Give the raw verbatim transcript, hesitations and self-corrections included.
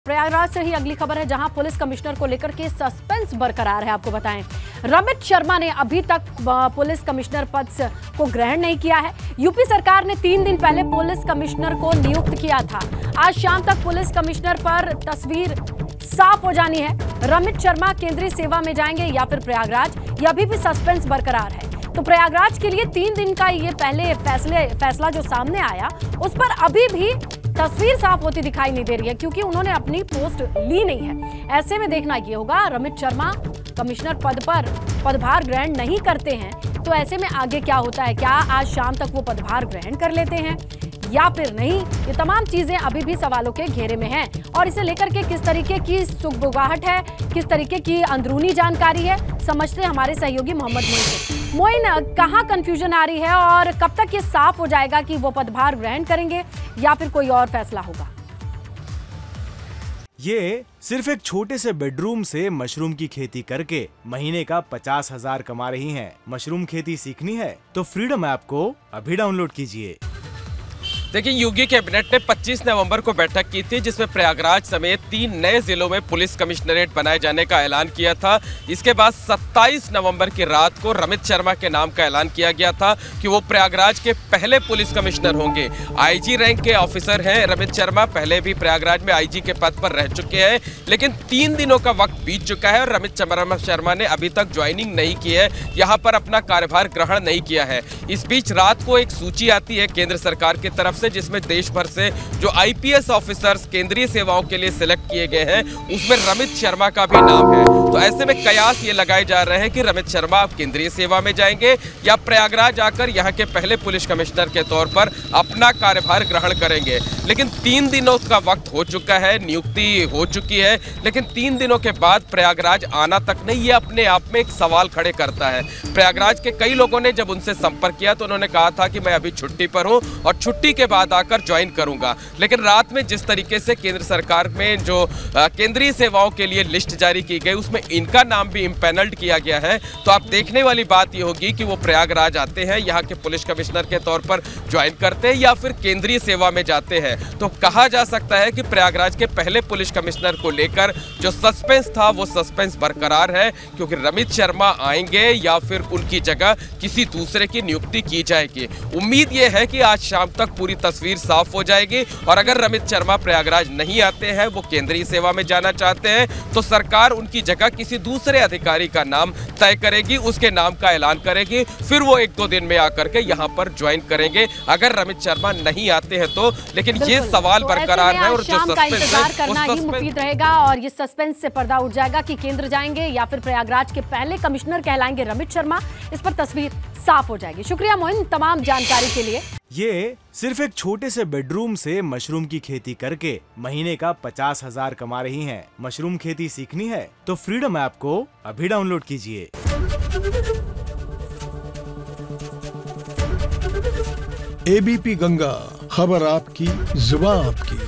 प्रयागराज से ही अगली खबर है, जहां पुलिस कमिश्नर को लेकर के सस्पेंस बरकरार है। आपको बताएं, रमित शर्मा ने अभी तक पुलिस कमिश्नर पद को ग्रहण नहीं किया है। यूपी सरकार ने तीन दिन पहले पुलिस कमिश्नर को नियुक्त किया था। आज शाम तक पुलिस कमिश्नर पर तस्वीर साफ हो जानी है। रमित शर्मा केंद्रीय सेवा में जाएंगे या फिर प्रयागराज, ये अभी भी सस्पेंस बरकरार है। तो प्रयागराज के लिए तीन दिन का ये पहले फैसले फैसला जो सामने आया, उस पर अभी भी तस्वीर साफ होती दिखाई नहीं दे रही है, क्योंकि उन्होंने अपनी पोस्ट ली नहीं है। ऐसे में देखना ये होगा, रमित शर्मा कमिश्नर पद पर पदभार ग्रहण नहीं करते हैं तो ऐसे में आगे क्या होता है। क्या आज शाम तक वो पदभार ग्रहण कर लेते हैं या फिर नहीं, ये तमाम चीजें अभी भी सवालों के घेरे में हैं। और इसे लेकर के किस तरीके की सुगबुगाहट है, किस तरीके की अंदरूनी जानकारी है, समझते हैं हमारे सहयोगी मोहम्मद मोइन से। मोइन, कहाँ कंफ्यूजन आ रही है और कब तक ये साफ हो जाएगा कि वो पदभार ग्रहण करेंगे या फिर कोई और फैसला होगा? ये सिर्फ एक छोटे से बेडरूम से मशरूम की खेती करके महीने का पचास हजार कमा रही हैं। मशरूम खेती सीखनी है तो फ्रीडम ऐप को अभी डाउनलोड कीजिए। देखिए, योगी कैबिनेट ने पच्चीस नवंबर को बैठक की थी, जिसमें प्रयागराज समेत तीन नए जिलों में पुलिस कमिश्नरेट बनाए जाने का ऐलान किया था। इसके बाद सत्ताईस नवंबर की रात को रमित शर्मा के नाम का ऐलान किया गया था कि वो प्रयागराज के पहले पुलिस कमिश्नर होंगे। आईजी रैंक के ऑफिसर हैं रमित शर्मा, पहले भी प्रयागराज में आईजी के पद पर रह चुके हैं, लेकिन तीन दिनों का वक्त बीत चुका है और रमित शर्मा ने अभी तक ज्वाइनिंग नहीं की है, यहाँ पर अपना कार्यभार ग्रहण नहीं किया है। इस बीच रात को एक सूची आती है केंद्र सरकार की तरफ से, जिसमें देश भर से जो आईपीएस ऑफिसर्स केंद्रीय सेवाओं के लिए सिलेक्ट किए गए हैं, उसमें रमित शर्मा का भी नाम है। तो ऐसे में कयास ये लगाए जा रहे हैं कि रमित शर्मा अब केंद्रीय सेवा में जाएंगे या प्रयागराज आकर यहां के पहले पुलिस कमिश्नर के तौर पर अपना कार्यभार ग्रहण करेंगे। लेकिन तीन दिनों का वक्त हो चुका है, नियुक्ति हो चुकी है, लेकिन तीन दिनों के बाद प्रयागराज आना तक नहीं, ये अपने आप में एक सवाल खड़े करता है। प्रयागराज के कई लोगों ने जब उनसे संपर्क किया तो उन्होंने कहा था कि मैं अभी छुट्टी पर हूं और छुट्टी के बाद आकर ज्वाइन करूंगा। लेकिन रात में जिस तरीके से केंद्र सरकार में जो केंद्रीय सेवाओं के लिए लिस्ट जारी की गई, उसमें इनका नाम भी इम्पैनल्ड किया गया है। तो आप देखने वाली बात ये होगी कि वो प्रयागराज आते हैं, यहाँ के पुलिस कमिश्नर के तौर पर ज्वाइन करते हैं या फिर केंद्रीय सेवा में जाते हैं। तो कहा जा सकता है कि प्रयागराज के पहले पुलिस कमिश्नर को लेकर जो सस्पेंस था वो सस्पेंस बरकरार है, क्योंकि रमित शर्मा आएंगे या फिर उनकी जगह किसी दूसरे की नियुक्ति की जाएगी। उम्मीद ये है कि आज शाम तक पूरी तस्वीर साफ हो जाएगी और अगर रमित शर्मा प्रयागराज नहीं आते हैं, वो केंद्रीय सेवा में जाना चाहते हैं, तो सरकार उनकी जगह किसी दूसरे अधिकारी का नाम तय करेगी, उसके नाम का ऐलान करेगी, फिर वो एक दो दिन में आकर के यहाँ पर ज्वाइन करेंगे अगर रमित शर्मा नहीं आते हैं तो। लेकिन ये सवाल बरकरार है और जो सस्पेंस है करना ही मुफीद रहेगा और ये सस्पेंस से पर्दा उठ जाएगा कि केंद्र जाएंगे या फिर प्रयागराज के पहले कमिश्नर कहलाएंगे रमित शर्मा। इस पर तस्वीर साफ हो जाएगी। शुक्रिया मोइन तमाम जानकारी के लिए। ये सिर्फ एक छोटे से बेडरूम से मशरूम की खेती करके महीने का पचास हजार कमा रही हैं। मशरूम खेती सीखनी है तो फ्रीडम ऐप को अभी डाउनलोड कीजिए। एबीपी गंगा, खबर आपकी, जुबान आपकी।